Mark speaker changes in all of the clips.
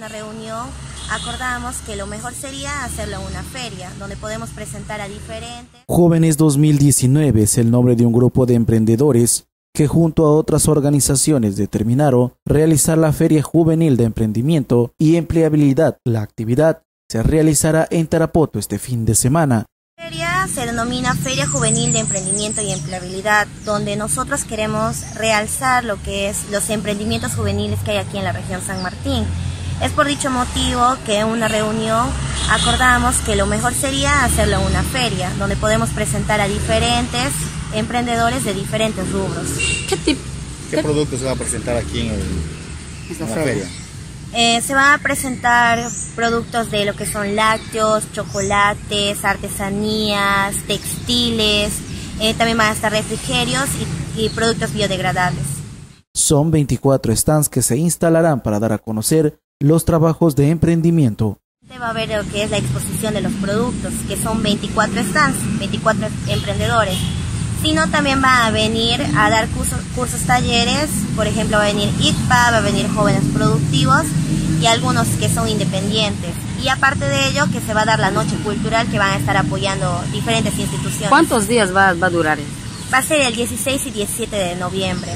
Speaker 1: una reunión, acordamos que lo mejor sería hacerlo en una feria, donde podemos presentar a diferentes...
Speaker 2: Jóvenes 2019 es el nombre de un grupo de emprendedores que junto a otras organizaciones determinaron realizar la Feria Juvenil de Emprendimiento y Empleabilidad. La actividad se realizará en Tarapoto este fin de semana.
Speaker 1: La feria se denomina Feria Juvenil de Emprendimiento y Empleabilidad, donde nosotros queremos realzar lo que es los emprendimientos juveniles que hay aquí en la región San Martín. Es por dicho motivo que en una reunión acordamos que lo mejor sería hacerlo en una feria, donde podemos presentar a diferentes emprendedores de diferentes rubros.
Speaker 3: ¿Qué productos se va a presentar aquí en la feria?
Speaker 1: Se van a presentar productos de lo que son lácteos, chocolates, artesanías, textiles, también van a estar refrigerios y productos biodegradables.
Speaker 2: Son 24 stands que se instalarán para dar a conocer los trabajos de emprendimiento.
Speaker 1: Va a haber lo que es la exposición de los productos, que son 24 stands, 24 emprendedores. Sino también va a venir a dar cursos, talleres, por ejemplo va a venir ICPA, va a venir Jóvenes Productivos y algunos que son independientes. Y aparte de ello que se va a dar la noche cultural que van a estar apoyando diferentes instituciones.
Speaker 4: ¿Cuántos días va a durar?
Speaker 1: Va a ser el 16 y 17 de noviembre.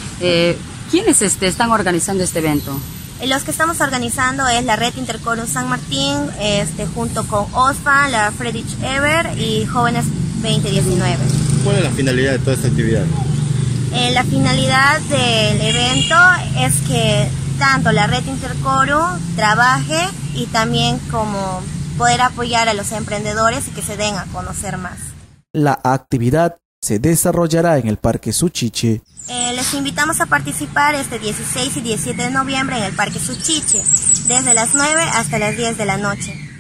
Speaker 4: ¿Quiénes están organizando este evento?
Speaker 1: Los que estamos organizando es la Red Intercorum San Martín, junto con OSPA, la Friedrich Ebert y Jóvenes 2019.
Speaker 3: ¿Cuál es la finalidad de toda esta actividad?
Speaker 1: La finalidad del evento es que tanto la Red Intercorum trabaje y también como poder apoyar a los emprendedores y que se den a conocer más.
Speaker 2: La actividad se desarrollará en el Parque Suchiche.
Speaker 1: Les invitamos a participar este 16 y 17 de noviembre en el Parque Suchiche, desde las 9 hasta las 10 de la noche.